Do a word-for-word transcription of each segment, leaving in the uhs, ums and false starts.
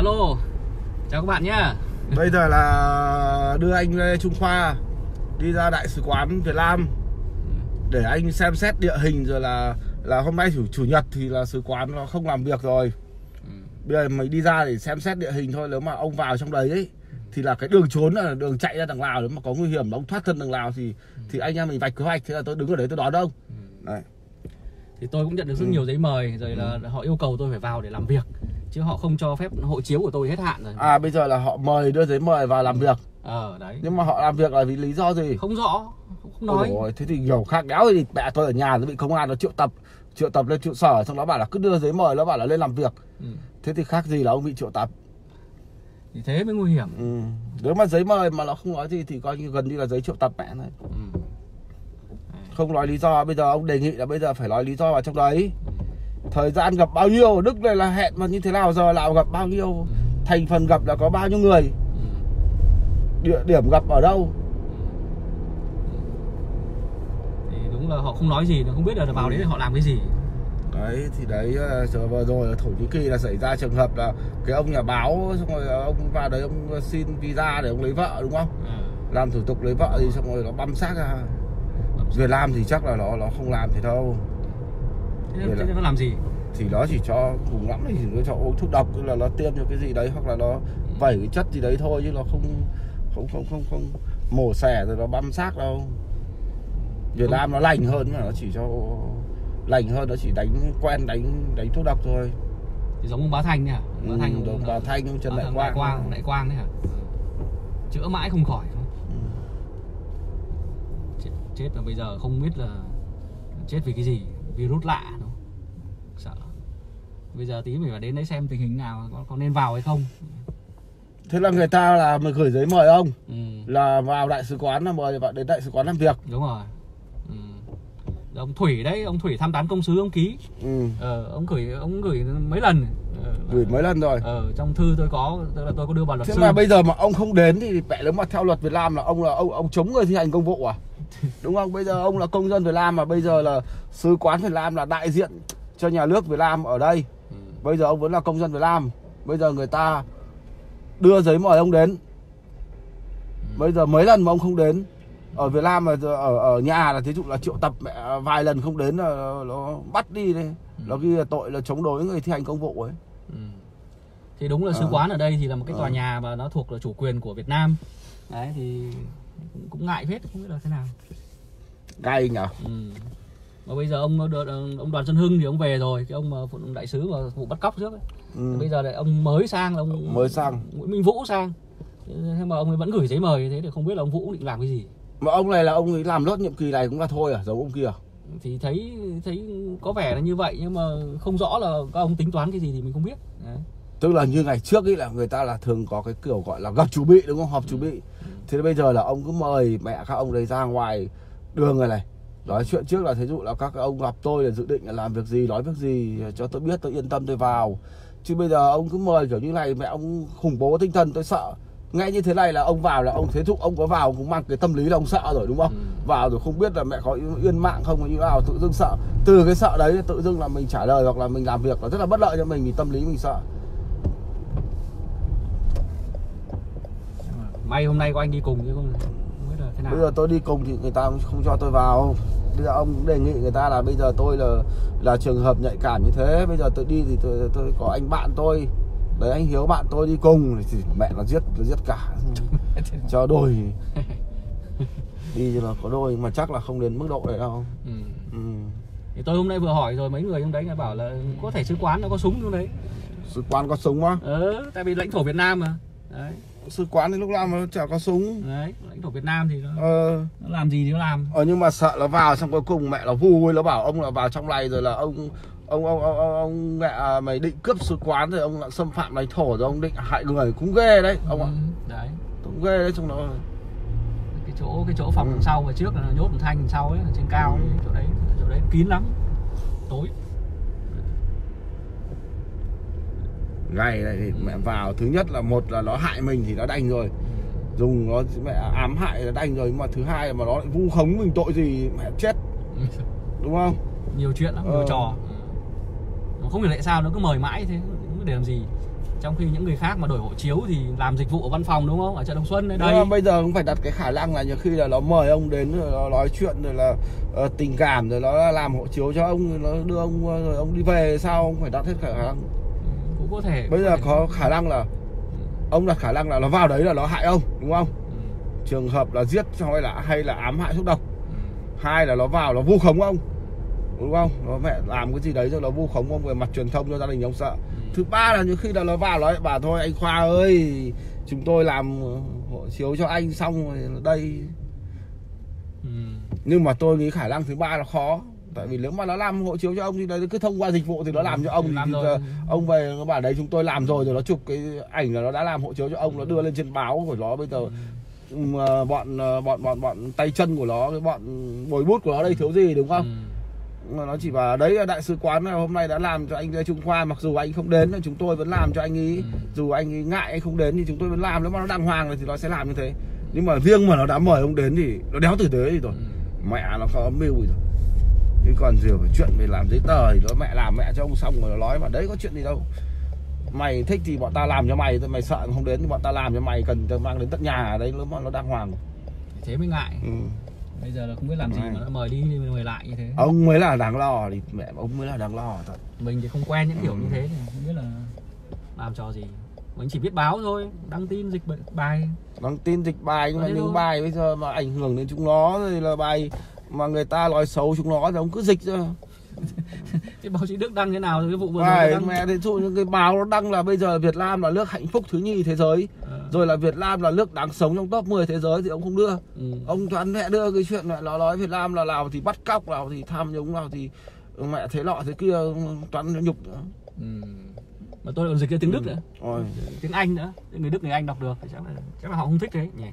Alo, chào các bạn nhé. Bây giờ là đưa anh Lê Trung Khoa đi ra Đại sứ quán Việt Nam để anh xem xét địa hình, rồi là là hôm nay chủ chủ nhật thì là sứ quán nó không làm việc rồi. Bây giờ mình đi ra để xem xét địa hình thôi. Nếu mà ông vào trong đấy ấy, thì là cái đường trốn là đường chạy ra đằng Lào, nếu mà có nguy hiểm ông thoát thân đằng Lào thì thì anh em mình vạch kế hoạch, thế là tôi đứng ở đấy tôi đón ông. Đấy. Thì tôi cũng nhận được rất ừ. nhiều giấy mời, rồi là ừ. họ yêu cầu tôi phải vào để làm việc, chứ họ không cho phép hộ chiếu của tôi hết hạn rồi. À bây giờ là họ mời, đưa giấy mời vào làm việc. Ờ đấy. Nhưng mà họ làm việc là vì lý do gì? Không rõ, không nói. Ôi, thế thì nhiều khác đéo thì mẹ tôi ở nhà nó bị công an nó triệu tập, triệu tập lên trụ sở, xong nó bảo là cứ đưa giấy mời, nó bảo là lên làm việc. Ừ. Thế thì khác gì là ông bị triệu tập. Thì thế mới nguy hiểm. Ừ. Nếu mà giấy mời mà nó không nói gì thì coi như gần như là giấy triệu tập mẹ này. Ừ. Không nói lý do. Bây giờ ông đề nghị là bây giờ phải nói lý do vào trong đấy. Thời gian gặp bao nhiêu, Đức này là hẹn mà như thế nào, giờ nào gặp bao nhiêu, thành phần gặp là có bao nhiêu người, địa điểm gặp ở đâu. Thì đúng là họ không nói gì, nó không biết là vào đấy họ làm cái gì. Đấy thì đấy, giờ vừa rồi ở Thổ Nhĩ Kỳ là xảy ra trường hợp là cái ông nhà báo, xong rồi ông vào đấy ông xin visa để ông lấy vợ đúng không? À. Làm thủ tục lấy vợ thì xong rồi nó băm xác ra. Việt Nam thì chắc là nó nó không làm thế đâu. Thế, thế là... nó làm gì? Thì nó chỉ cho cùng lắm thì nó cho uống thuốc độc, tức là nó tiêm cho cái gì đấy, hoặc là nó vẩy cái chất gì đấy thôi, chứ nó không không không không không mổ xẻ rồi nó băm xác đâu. Việt không. Nam nó lành hơn, mà nó chỉ cho lành hơn, nó chỉ đánh quen đánh đánh thuốc độc thôi. Thì giống ông Bá Thanh nhỉ? Bá Thanh, ừ, ông Bá Thanh, ông Trần Đại Quang. Đại Quang, Đại Quang đấy hả? Chữa mãi không khỏi. Ừ. Chết, chết mà bây giờ không biết là chết vì cái gì, virus lạ đúng không? Sợ. Bây giờ tí mình phải đến đấy xem tình hình nào, có, có nên vào hay không. Thế là người ta là mình gửi giấy mời ông, ừ. là vào đại sứ quán, là mời vào đến đại sứ quán làm việc. Đúng rồi. Ừ. Ông Thủy đấy, ông Thủy thăm tán công sứ ông ký. Ừ. Ờ, ông gửi ông gửi mấy lần. Ờ, gửi mấy lần rồi. Ờ, trong thư tôi có, tức là tôi có đưa vào luật thế sư. Thế mà bây giờ mà ông không đến thì mẹ, nếu mà theo luật Việt Nam là ông là ông ông chống người thi hành công vụ à? Đúng không? Bây giờ ông là công dân Việt Nam, mà bây giờ là sứ quán Việt Nam là đại diện cho nhà nước Việt Nam ở đây. Ừ. Bây giờ ông vẫn là công dân Việt Nam. Bây giờ người ta đưa giấy mời ông đến. Ừ. Bây giờ mấy lần mà ông không đến ở Việt Nam, mà ở ở nhà là thí dụ là triệu tập mẹ, vài lần không đến là nó bắt đi đấy. Ừ. Nó ghi là tội là chống đối người thi hành công vụ ấy. Ừ. Thì đúng là sứ à. quán ở đây thì là một cái tòa à. nhà mà nó thuộc là chủ quyền của Việt Nam. Đấy thì cũng, cũng ngại phết, không biết là thế nào. Gai nhỉ? Ừ. Mà bây giờ ông ông Đoàn Xuân Hưng thì ông về rồi, cái ông mà đại sứ mà vụ bắt cóc trước ấy. Ừ. Bây giờ lại ông mới sang là ông mới sang Nguyễn Minh Vũ sang. Thế mà ông ấy vẫn gửi giấy mời, thế thì không biết là ông Vũ định làm cái gì. Mà ông này là ông ấy làm nốt nhiệm kỳ này cũng là thôi à, giống ông kia à? Thì thấy thấy có vẻ là như vậy, nhưng mà không rõ là các ông tính toán cái gì thì mình không biết. Đấy. Tức là như ngày trước ấy là người ta là thường có cái kiểu gọi là gặp chủ bị đúng không, họp ừ. chủ bị. Ừ. Thế bây giờ là ông cứ mời mẹ các ông đấy ra ngoài đường này này, nói chuyện trước là thí dụ là các ông gặp tôi là dự định là làm việc gì, nói việc gì cho tôi biết, tôi yên tâm tôi vào. Chứ bây giờ ông cứ mời kiểu như này, mẹ ông khủng bố tinh thần, tôi sợ. Nghe như thế này là ông vào là ông thế thúc, ông có vào ông cũng mang cái tâm lý là ông sợ rồi đúng không? Ừ. Vào rồi không biết là mẹ có yên mạng không, như nào tự dưng sợ. Từ cái sợ đấy tự dưng là mình trả lời hoặc là mình làm việc là rất là bất lợi cho mình, thì tâm lý mình sợ. May hôm nay có anh đi cùng chứ không, không biết là thế nào. Bây giờ tôi đi cùng thì người ta không cho tôi vào. Bây giờ ông đề nghị người ta là bây giờ tôi là là trường hợp nhạy cảm như thế, bây giờ tôi đi thì tôi, tôi có anh bạn tôi đấy, anh Hiếu bạn tôi đi cùng thì mẹ nó giết nó giết cả cho đôi đi cho nó có đôi, mà chắc là không đến mức độ đấy đâu. Ừ. Ừ. Thì tôi hôm nay vừa hỏi rồi, mấy người trong đấy là bảo là có thể sứ quán nó có súng trong đấy. Sứ quán có súng á? Ừ, tại vì lãnh thổ Việt Nam mà. Đấy. Sứ quán thì lúc nào mà chả có súng. Đấy, lãnh thổ Việt Nam thì nó, ờ. nó làm gì thì nó làm. Ờ, nhưng mà sợ nó vào xong cuối cùng mẹ nó vui, nó bảo ông là vào trong này rồi là ông ông ông ông, ông, ông mẹ à, mày định cướp sứ quán rồi ông lại xâm phạm lãnh thổ rồi ông định hại người, cũng ghê đấy ông ạ. Ừ, đấy. Cũng ghê đấy, trong đó cái chỗ cái chỗ phòng ừ. sau và trước là nhốt một thanh sau ấy, trên cao ấy, chỗ đấy chỗ đấy kín lắm, tối. Ngày này thì mẹ vào, thứ nhất là một là nó hại mình thì nó đành rồi, dùng nó mẹ ám hại là đành rồi, nhưng mà thứ hai là mà nó lại vu khống mình tội gì mẹ chết, đúng không? Nhiều chuyện lắm, nhiều ờ. trò. Không hiểu tại sao nó cứ mời mãi thế, để làm gì? Trong khi những người khác mà đổi hộ chiếu thì làm dịch vụ ở văn phòng đúng không? Ở chợ Đồng Xuân đây. Đây. Bây giờ cũng phải đặt cái khả năng là nhiều khi là nó mời ông đến rồi nó nói chuyện rồi là uh, tình cảm rồi nó làm hộ chiếu cho ông, nó đưa ông rồi ông đi về sao ông phải đặt hết khả năng. Cũng có thể. Bây giờ thể. có khả năng là ông đặt khả năng là nó vào đấy là nó hại ông đúng không? Ừ. Trường hợp là giết hay là hay là ám hại thuốc độc. Ừ. Hai là nó vào nó vu khống ông. Đúng không? Nó mẹ làm cái gì đấy rồi nó vu khống ông về mặt truyền thông cho gia đình ông sợ. Ừ. Thứ ba là nhiều khi là nó vào nói bảo thôi anh Khoa ơi, chúng tôi làm hộ chiếu cho anh xong rồi đây. Ừ. Nhưng mà tôi nghĩ khả năng thứ ba là khó. Tại vì nếu mà nó làm hộ chiếu cho ông thì nó cứ thông qua dịch vụ thì nó làm cho ông thì, thì ông về nó bảo đấy chúng tôi làm rồi rồi nó chụp cái ảnh là nó đã làm hộ chiếu cho ông, nó đưa lên trên báo của nó. Bây giờ ừ. bọn bọn bọn bọn tay chân của nó, cái bọn bồi bút của nó đây thiếu gì đúng không? Ừ. Nó chỉ bảo đấy đại sứ quán này hôm nay đã làm cho anh Lê Trung Khoa, mặc dù anh không đến chúng tôi vẫn làm cho anh ấy. Ừ. Dù anh ấy ngại anh không đến thì chúng tôi vẫn làm, nếu mà nó đàng hoàng rồi thì nó sẽ làm như thế. Nhưng mà riêng mà nó đã mời ông đến thì nó đéo tử tế gì rồi. Ừ. Mẹ nó có âm mưu rồi. Chứ còn giờ phải chuyện về làm giấy tờ thì nó mẹ làm mẹ cho ông xong rồi nó nói mà đấy có chuyện gì đâu. Mày thích thì bọn ta làm cho mày, mày sợ không đến thì bọn ta làm cho mày, cần cho mang đến tận nhà ở đấy nó nó đàng hoàng. Thế mới ngại. Ừ. Bây giờ là không biết làm gì mà nó mời đi mời lại như thế. Ông mới là đáng lo thì mẹ ông mới là đáng lo thật. Mình thì không quen những kiểu ừ. như thế thì không biết là làm trò gì. Mình chỉ biết báo thôi, đăng tin dịch bài. Đăng tin dịch bài nhưng mà những bài bây giờ mà ảnh hưởng đến chúng nó thì là bài mà người ta nói xấu chúng nó thì ông cứ dịch ra. Cái báo chí Đức đăng thế nào rồi cái vụ vừa rồi đăng... mẹ thì dụ những cái báo nó đăng là bây giờ Việt Nam là nước hạnh phúc thứ nhì thế giới. À. Rồi là Việt Nam là nước đáng sống trong top mười thế giới thì ông không đưa. Ừ. Ông toàn mẹ đưa cái chuyện mẹ nó nói Việt Nam là nào thì bắt cóc, nào thì tham nhũng, nào thì mẹ thế nọ thế kia, toàn nhục nữa. Ừ. Mà tôi còn dịch cái tiếng Đức ừ. nữa. Rồi. Tiếng Anh nữa, người Đức người Anh đọc được thì chắc là chắc là họ không thích thế nhỉ.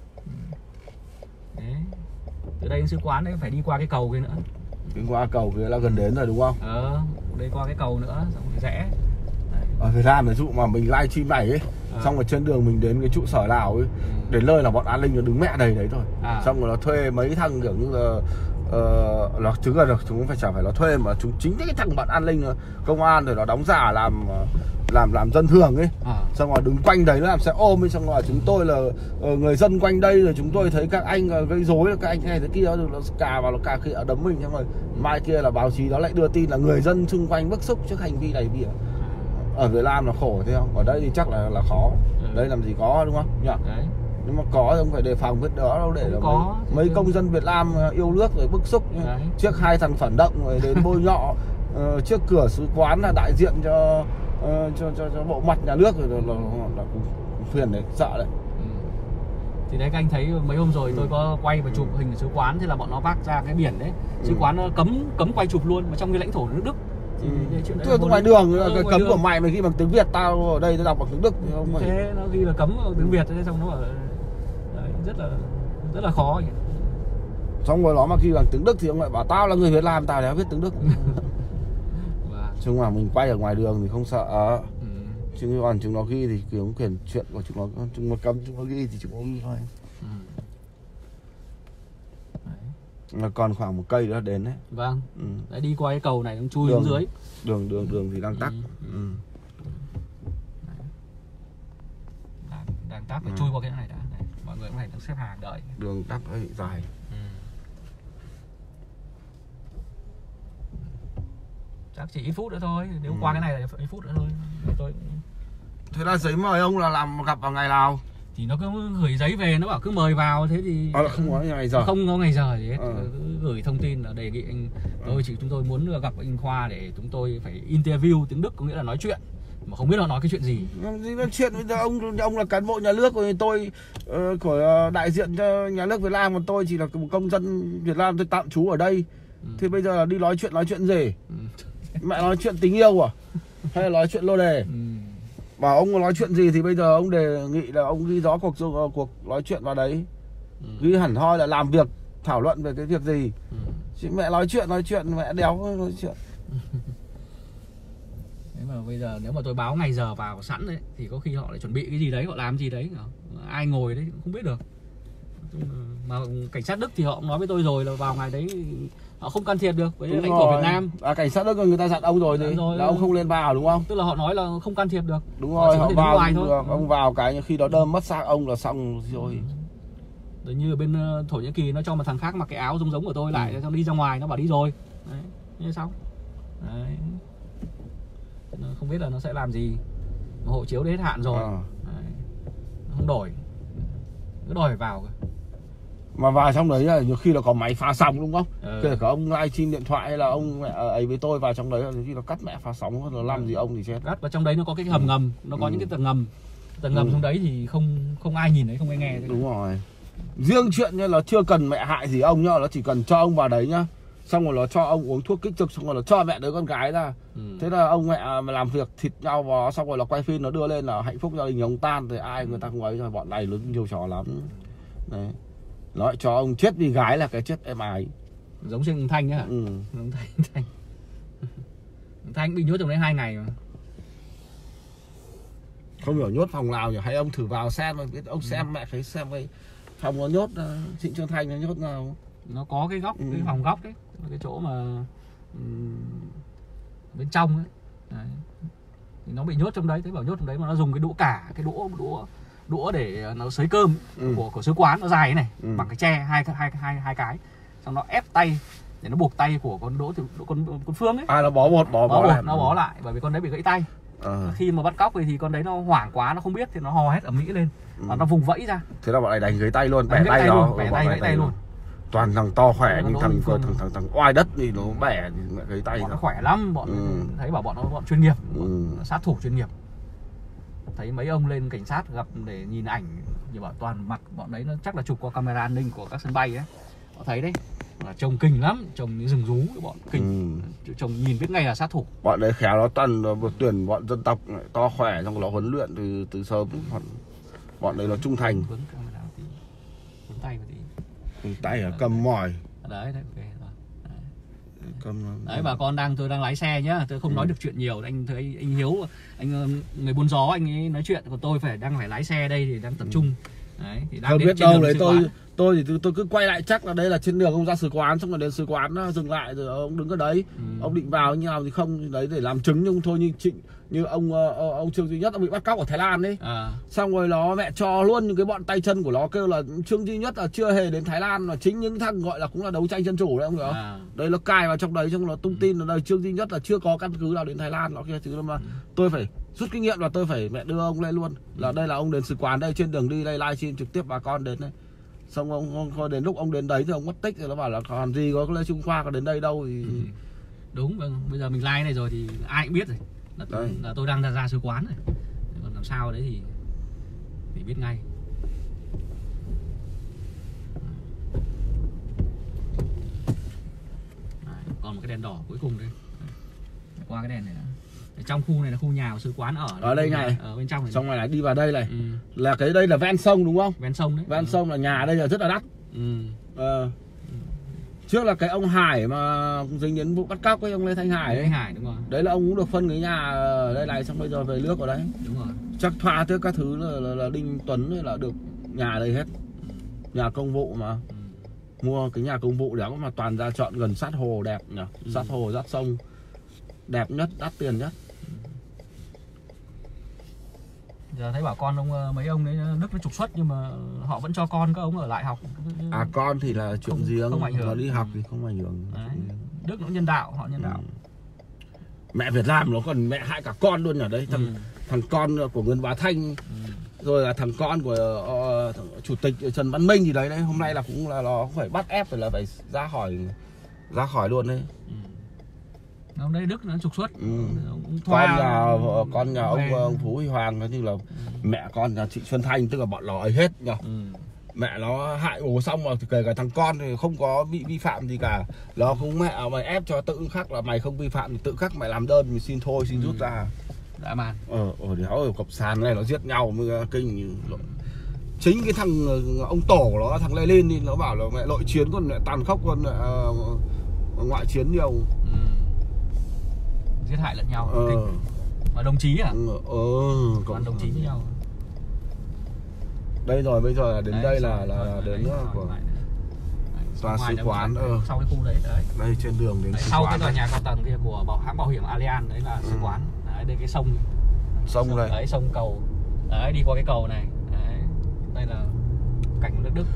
Đấy. Từ đây đến sứ quán đấy phải đi qua cái cầu kia nữa. Đi qua cầu kia là gần đến rồi đúng không? Ờ, đây qua cái cầu nữa xong rồi rẽ. Đấy. Ở Việt Nam ví dụ mà mình live stream này ấy, à. Xong rồi trên đường mình đến cái trụ sở nào ấy, ừ. Đến nơi là bọn an ninh nó đứng mẹ đầy đấy thôi. À. Xong rồi nó thuê mấy thằng kiểu như là uh, nó chứng là được, chúng phải chẳng phải nó thuê mà chúng chính cái thằng bọn an ninh công an rồi nó đóng giả làm làm làm dân thường ấy. À. Xong rồi đứng quanh đấy nó làm xe ôm ấy, xong rồi chúng tôi là uh, người dân quanh đây rồi chúng tôi thấy các anh uh, gây rối, các anh này thế kia rồi nó cà vào nó cà kia đấm mình, xong rồi mai kia là báo chí nó lại đưa tin là người dân xung quanh bức xúc trước hành vi này kia. Ở Việt Nam là khổ thế không? Ở đây thì chắc là là khó. Ừ. Đây làm gì có đúng không? Nhỉ? Đấy. Nhưng mà có thì không phải đề phòng biết đó đâu, để là có, mấy, mấy công dân Việt Nam yêu nước rồi bức xúc. Đấy. Trước hai thằng phản động rồi đến bôi nhọ uh, trước cửa sứ quán là đại diện cho uh, cho, cho cho bộ mặt nhà nước rồi là, là, là phiền đấy, sợ đấy. Ừ. Thì đấy các anh thấy mấy hôm rồi ừ. tôi có quay và chụp hình ở sứ quán, thế là bọn nó vác ra cái biển đấy. Sứ ừ. quán nó cấm cấm quay chụp luôn mà trong cái lãnh thổ nước Đức. Ừ. Tôi ngoài đường ừ, cái cấm đường. Của mày mà ghi bằng tiếng Việt, tao ở đây tao đọc bằng tiếng Đức thì không thế mày... nó ghi là cấm bằng tiếng Việt thế xong nó bảo đấy, rất là rất là khó. Xong rồi nó mà ghi bằng tiếng Đức thì ông lại bảo tao là người Việt Nam, tao đéo biết tiếng Đức. Chung là mình quay ở ngoài đường thì không sợ. Ừ. Chứ còn chúng nó ghi thì kiểu quyền chuyện của chúng nó, chúng nó cấm chúng nó ghi thì chúng nó ghi thôi. Ừ. Là còn khoảng một cây nữa đến đấy. Vâng. Ừ. Đấy, đi qua cái cầu này nó chui xuống dưới. Đường đường đường thì đang tắc. Ừ. Ừ. Đang, đang tắc phải ừ. chui qua cái này đã. Đấy. Mọi người cũng phải xếp hàng đợi. Đường tắc ấy dài. Ừ. Chắc chỉ ít phút nữa thôi. Nếu ừ. qua cái này là ít phút nữa thôi. Tôi... Thế là giấy mời ông là làm gặp vào ngày nào? Thì nó cứ gửi giấy về, nó bảo cứ mời vào, thế thì à, là không có ngày giờ, không có ngày giờ gì hết. À. Cứ gửi thông tin là đề nghị anh tôi chỉ chúng tôi muốn gặp anh Khoa để chúng tôi phải interview tiếng Đức, có nghĩa là nói chuyện mà không biết họ nói cái chuyện gì. Gì nói chuyện bây giờ ông ông là cán bộ nhà nước rồi, tôi uh, của đại diện cho nhà nước Việt Nam, còn tôi chỉ là một công dân Việt Nam, tôi tạm trú ở đây. Ừ. Thế bây giờ là đi nói chuyện nói chuyện gì? Ừ. Mẹ nói chuyện tình yêu à? Hay là nói chuyện lô đề? Ừ. Bảo ông nói chuyện gì thì bây giờ ông đề nghị là ông ghi rõ cuộc cuộc nói chuyện vào đấy. Ừ. Ghi hẳn hoi là làm việc, thảo luận về cái việc gì. Ừ. Chứ mẹ nói chuyện nói chuyện mẹ đéo nói chuyện. Nếu mà bây giờ nếu mà tôi báo ngày giờ vào sẵn đấy thì có khi họ lại chuẩn bị cái gì đấy, họ làm gì đấy, ai ngồi đấy cũng không biết được. Mà cảnh sát Đức thì họ cũng nói với tôi rồi là vào ngày đấy họ không can thiệp được với Đúng lãnh thổ rồi. Việt Nam. À, cảnh sát nước người ta dặn ông rồi thì rồi, là ông không lên vào đúng không? Tức là họ nói là không can thiệp được. Đúng Họ rồi, chỉ có họ thể đứng vào ngoài cũng thôi. được. Ông vào cái khi đó đơm mất xác ông là xong rồi. Rồi như ở bên ờ, Thổ Nhĩ Kỳ nó cho một thằng khác mặc cái áo giống giống của tôi lại, Ừ. xong đi ra ngoài nó bảo đi rồi. Đấy, như xong. Đấy. Nó không biết là nó sẽ làm gì. Hộ chiếu đến hết hạn rồi. À. Đấy. Nó không đổi. Cứ đòi phải vào cơ. Mà vào trong đấy là nhiều khi là có máy phá sóng đúng không? Ừ. Kể cả ông livestream điện thoại hay là ông mẹ ấy với tôi vào trong đấy là khi nó cắt mẹ phá sóng rồi làm gì ông thì chết. Gắt vào trong đấy nó có cái hầm ngầm, nó có Ừ. những cái tầng ngầm. Tầng ngầm Ừ. trong đấy thì không không ai nhìn thấy, không ai nghe thấy. Đúng rồi. Riêng chuyện như là chưa cần mẹ hại gì ông nhá, nó chỉ cần cho ông vào đấy nhá. Xong rồi nó cho ông uống thuốc kích dục, xong rồi nó cho mẹ đứa con gái ra. Ừ. Thế là ông mẹ mà làm việc thịt nhau vào, xong rồi là quay phim nó đưa lên là hạnh phúc gia đình ông tan, thì ai người ta không ấy rồi, bọn này nó nhiều trò lắm. Đấy. Nói cho ông chết vì gái là cái chết em ái. Giống trên Thanh nhá. Ừ. Giống Thanh Thanh. Thanh bị nhốt trong đấy hai ngày mà. Không hiểu nhốt phòng nào nhỉ, hay ông thử vào xem mà biết ông xem mẹ thấy xem cái phòng nó nhốt uh, Trịnh Xuân Thanh nó nhốt nào. Nó có cái góc, Ừ. cái phòng góc đấy, cái chỗ mà um, bên trong ấy. Đấy. Thì nó bị nhốt trong đấy, thế bảo nhốt trong đấy mà nó dùng cái đũa cả, cái đũa đũa đũa để nó xới cơm Ừ. của của sứ quán, nó dài này, Ừ. bằng cái tre hai hai hai hai cái, xong nó ép tay để nó buộc tay của con đỗ từ con con Phương ấy. À nó bó một bó Bó bó bột, lại. nó bó lại bởi vì con đấy bị gãy tay. Ờ. Khi mà bắt cóc thì, thì con đấy nó hoảng quá, nó không biết thì nó hò hét ầm ĩ lên và Ừ. nó vùng vẫy ra. Thế là bọn này đánh gãy tay luôn, bẻ Đánh gãy tay tay nó, luôn, bẻ bọn tay, này gãy tay luôn. Toàn thằng to khỏe Nó nhưng Đỗ thằng Minh Phương. thằng thằng thằng oai đất thì nó bẻ thì mẹ gãy tay Bọn nó ra. khỏe lắm, bọn Ừ. thấy bảo bọn nó bọn chuyên nghiệp, Ừ. bọn sát thủ chuyên nghiệp. Thấy mấy ông lên cảnh sát gặp để nhìn ảnh thì bảo toàn mặt bọn đấy nó chắc là chụp qua camera an ninh của các sân bay ấy. Họ thấy đấy, là trông kinh lắm, trông như rừng rú, bọn kinh. Ừ. Trông nhìn biết ngay là sát thủ. Bọn đấy khéo nó toàn một tuyển bọn dân tộc to khỏe, xong nó huấn luyện từ từ sớm. Bọn, bọn đấy nó trung thành. Vướng camera một tí, vướng tay một tí. Tay ở cầm mỏi. Đấy, đấy, ok rồi. Đấy. Cầm... Đấy, bà con đang tôi đang lái xe nhá, tôi không Ừ. nói được chuyện nhiều. Anh thấy anh, anh Hiếu, anh người buôn gió anh ấy nói chuyện, còn tôi phải đang phải lái xe đây thì đang tập trung. Đấy, thì đang Không đến biết trên đâu đường đấy sứ tôi quán. tôi thì tôi, tôi cứ quay lại chắc là đây là trên đường ông ra sứ quán, xong rồi đến sứ quán nó dừng lại rồi ông đứng ở đấy. Ừ. Ông định vào như nào thì không thì đấy để làm chứng, nhưng thôi như Trịnh như ông ờ, ông Trương Duy Nhất ông bị bắt cóc ở Thái Lan đấy. À, Xong rồi nó mẹ cho luôn những cái bọn tay chân của nó kêu là Trương Duy Nhất là chưa hề đến Thái Lan, mà chính những thằng gọi là cũng là đấu tranh dân chủ đấy ông hiểu không? à, Đây nó cài vào trong đấy, xong nó tung tin là đây Trương Duy Nhất là chưa có căn cứ nào đến Thái Lan nó kia chứ, mà tôi phải rút kinh nghiệm là tôi phải mẹ đưa ông lên luôn là đây là ông đến sứ quán đây, trên đường đi đây livestream trực tiếp bà con đến đây. Xong ông, ông, ông đến lúc ông đến đấy thì ông mất tích rồi, nó bảo là còn gì có Lê Trung Khoa có đến đây đâu thì ừ. Đúng, vâng. Bây giờ mình like này rồi thì ai cũng biết rồi là, Đây. là tôi đang ra, ra sứ quán rồi. Còn làm sao đấy thì thì biết ngay. Đấy, còn một cái đèn đỏ cuối cùng đây. Qua cái đèn này đã. Trong khu này là khu nhà của sứ quán ở. Ở đây này. Ở bên trong này. xong rồi lại đi vào đây này Ừ. là cái đây là ven sông đúng không? Ven sông đấy. Ven Ừ. sông là nhà đây là rất là đắt. Ừ. Ờ. Trước là cái ông Hải mà dính đến vụ bắt cóc với ông Lê Thanh Hải Đấy, ấy. Hải đúng rồi. Đấy là ông cũng được phân cái nhà ở đây này, xong bây giờ về nước ở đấy. Đúng rồi. Chắc thoa trước các thứ là, là, là Đinh Tuấn ấy là được nhà đây hết. Nhà công vụ mà. Ừ. Mua cái nhà công vụ đéo mà toàn ra chọn gần sát hồ đẹp nhỉ. Ừ. Sát hồ, sát sông. Đẹp nhất, đắt tiền nhất. Giờ thấy bảo con ông mấy ông đấy Đức nó trục xuất nhưng mà họ vẫn cho con các ông ở lại học. À con thì là chuyện Không- riêng, không ảnh hưởng. mà đi học thì không ảnh hưởng. Đấy. Đức nó nhân đạo, họ nhân đạo. Ừ. Mẹ Việt Nam nó còn mẹ hại cả con luôn ở đấy. Thằng, Ừ. thằng con của Nguyễn Bá Thanh, Ừ. rồi là thằng con của uh, thằng chủ tịch Trần Văn Minh gì đấy đấy, hôm nay là cũng là nó phải bắt ép phải là phải ra khỏi ra khỏi luôn đấy. Ừ. Ông đấy Đức nó trục xuất. Ừ. Ông Con thoa nhà vợ- con nhà ông về. ông Phú Huy Hoàng nói như là mẹ con nhà chị Xuân Thanh, tức là bọn nó ấy hết nhỉ. Ừ. Mẹ nó hại bố xong rồi thì kể cả thằng con thì không có bị vi phạm gì cả, nó cũng mẹ mày ép cho tự khắc là mày không vi phạm thì tự khắc mày làm đơn mình xin thôi, xin Ừ. rút ra. Dã man. Ờ ở đéo ở cặp sàn này nó giết nhau mới kinh như lộ- chính cái thằng ông tổ nó, thằng Lê Lên thì nó bảo là mẹ nội chiến còn mẹ tàn khốc còn uh, ngoại chiến nhiều. Ừ. Giết hại lẫn nhau. Ờ. Kinh. Và đồng chí à? Ừ, ờ, Còn đồng chí với nhau. đây rồi bây giờ là đến Đấy, đây là rồi, là rồi, đến đấy, uh, rồi, của lại. Đấy, tòa sứ quán ở sau cái khu đấy đấy. Đây trên đường đến đấy, sứ sau quán cái tòa đây. nhà cao tầng kia của bảo hãng bảo hiểm Allianz đấy là sứ ừ. quán. Đấy, đây cái sông sông, sông đây. Đấy sông cầu. Đấy đi qua cái cầu này. Đấy. Đây là cảnh của nước Đức.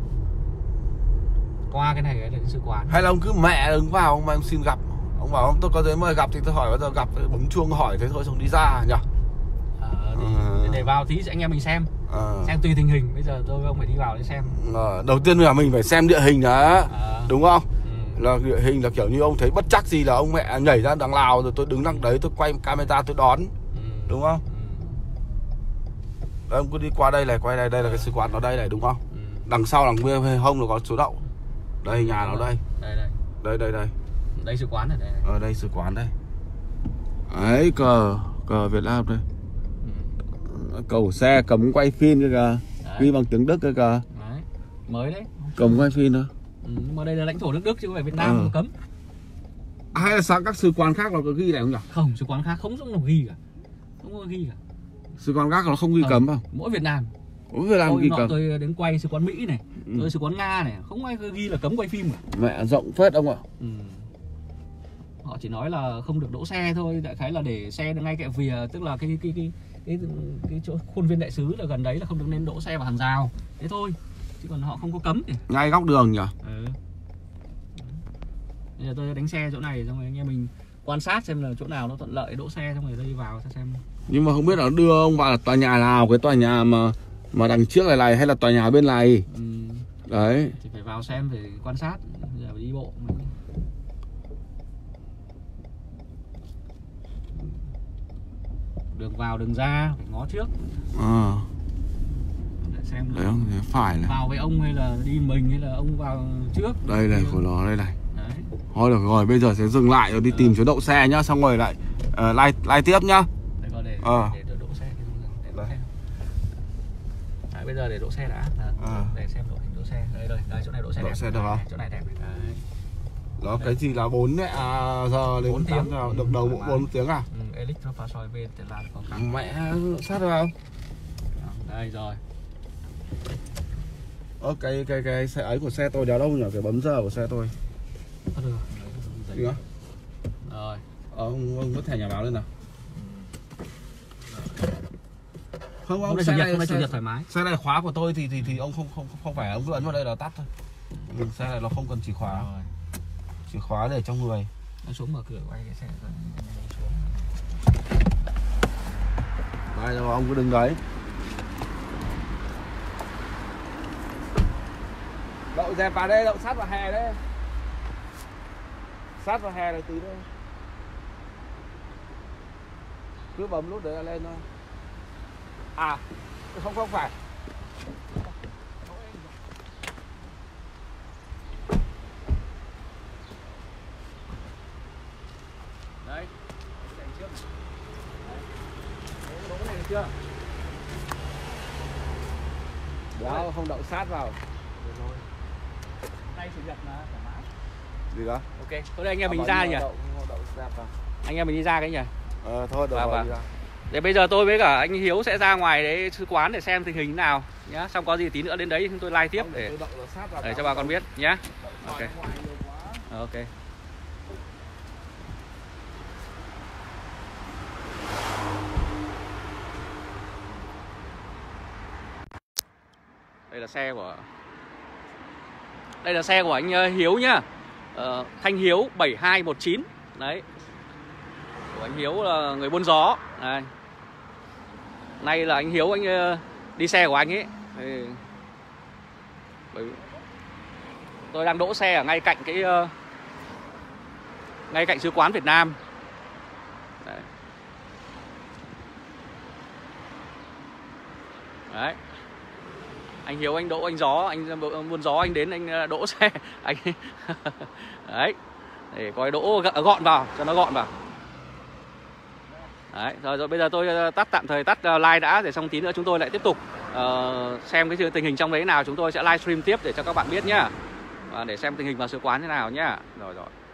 Qua cái này là cái sứ quán. Hay là ông cứ mẹ đứng vào ông mà ông xin gặp. Ông bảo ông tôi có giấy mời gặp thì tôi hỏi bao giờ gặp, bấm chuông hỏi thế thôi xong đi ra nhỉ. À, thì ừ. để vào tí sẽ anh em mình xem. À. Xem tùy tình hình. Bây giờ tôi với ông phải đi vào để xem. À, đầu tiên là mình phải xem địa hình đã. À. Đúng không? Ừ. Là địa hình là kiểu như ông thấy bất chắc gì là ông mẹ nhảy ra đằng Lào rồi tôi đứng đằng đấy tôi quay camera tôi đón. Ừ. Đúng không? Ừ. Đấy, ông cứ đi qua đây này, quay đây, đây là cái sứ quán nó đây này đúng không? Ừ. Đằng sau đằng bên hông là có số đậu. Đây nhà nó đây. Đây đây. Đây đây đây. Đây sứ quán này đây. Này. Ở đây sứ quán đây. Đấy cờ cờ Việt Nam đây. Ừ. Cầu xe cấm quay phim cơ kìa. Ghi bằng tiếng Đức cơ kìa. Đấy. Mới đấy. Cấm quay phim thôi. Ừ, nhưng mà đây là lãnh thổ nước Đức chứ không phải Việt Nam không ừ. cấm. Hay là sao các sứ quán khác nó có ghi này không nhỉ? Không, sứ quán khác không có ghi cả. Không có ghi cả. Sứ quán khác nó không ghi không. Cấm không? Mỗi Việt Nam. Mỗi Việt Nam tôi ghi nọ cấm. Tôi đến quay sứ quán Mỹ này, ừ. tôi sứ quán Nga này, không ai ghi là cấm quay phim cả. Mẹ rộng phết ông ạ. Ừ. Họ chỉ nói là không được đỗ xe thôi, đại khái là để xe ngay cạnh vỉa, tức là cái cái cái cái cái, cái chỗ khuôn viên đại sứ là gần đấy là không được nên đỗ xe vào hàng rào. Thế thôi. Chứ còn họ không có cấm thì. Ngay góc đường nhỉ? Ừ. Bây giờ tôi đánh xe chỗ này xong rồi anh em mình quan sát xem là chỗ nào nó thuận lợi đỗ xe xong rồi tôi đi vào xem. Nhưng mà không biết là đưa ông vào tòa nhà nào, cái tòa nhà mà mà đằng trước này này hay là tòa nhà bên này. Ừ. Đấy. Thì phải vào xem để quan sát, bây giờ phải đi bộ. Đường vào đường ra phải ngó trước. À. Để xem đấy không, phải này. Vào với ông hay là đi mình hay là ông vào trước. Đây này của nó đây này. Đấy. Thôi được rồi, bây giờ sẽ dừng lại rồi đi ừ. tìm chỗ đậu xe nhá, xong rồi lại uh, like like tiếp nhá. Đây có để, à. để, để đỗ xe. Để đỗ xe. Đấy, bây giờ để đỗ xe đã. À, à. Để xem độ hình đỗ xe. Đây đây, đây chỗ này đỗ xe đỗ đẹp. Xe được không? Chỗ này đẹp này. Đấy. Đó đây. Cái gì là bốn à, giờ đến tám giờ được đầu bộ bốn tiếng à? Ừ, Electro pha soi về thì là có cả. Mẹ sát được không? Đây rồi. Ơ cái cái cái xe ấy của xe tôi đéo đâu nhỉ? Cái bấm giờ của xe tôi. Ờ được. Gì đó? Rồi. Ờ, ông, ông có thẻ nhà báo lên nào. Không ông xe này xe, thoải mái. Xe này khóa của tôi thì thì thì ông không không không phải ông cứ ấn vào đây là tắt thôi. Ừ, xe này nó không cần chìa khóa. Rồi. Chìa khóa để trong người. Nó xuống mở cửa quay cái xe rồi xuống. Đây rồi ông cứ đứng đấy. Đậu dẹp vào đây, đậu sát vào hè đấy. Sát vào hè này tí nữa. Cứ bấm nút đấy là lên thôi. À, không không phải. Đấy. Chạy trước. Đấy. Đỗ cái này được chưa? Đó, không đậu sát vào. Được rồi. Tay chủ nhật mà thoải mái. Gì đó? Ok, thôi đây anh em mình đi ra nhỉ? Đậu, đậu anh em mình đi ra cái nhỉ? Ờ thôi được vào, rồi vào. Đi ra. Để bây giờ tôi với cả anh Hiếu sẽ ra ngoài đấy sứ quán để xem tình hình nào nhá. Xong có gì tí nữa đến đấy chúng tôi live tiếp để để cho bà con biết nhá. Ok. Ok. Đây là xe của Đây là xe của anh Hiếu nhá. Ờ, Thanh Hiếu bảy hai một chín. Đấy. Của anh Hiếu là người buôn gió. Đây. Nay là anh Hiếu anh đi xe của anh ấy. Thì... tôi đang đỗ xe ở ngay cạnh cái ngay cạnh sứ quán Việt Nam. Đấy. Đấy. Anh Hiếu anh đỗ anh gió, anh buôn gió anh đến anh đỗ xe anh. Đấy. Để coi đỗ gọn vào cho nó gọn vào. Đấy, rồi, rồi bây giờ tôi tắt tạm thời tắt live đã, để xong tí nữa chúng tôi lại tiếp tục uh, xem cái tình hình trong đấy nào, chúng tôi sẽ livestream tiếp để cho các bạn biết nhá, và để xem tình hình vào sứ quán thế nào nhá. Rồi rồi.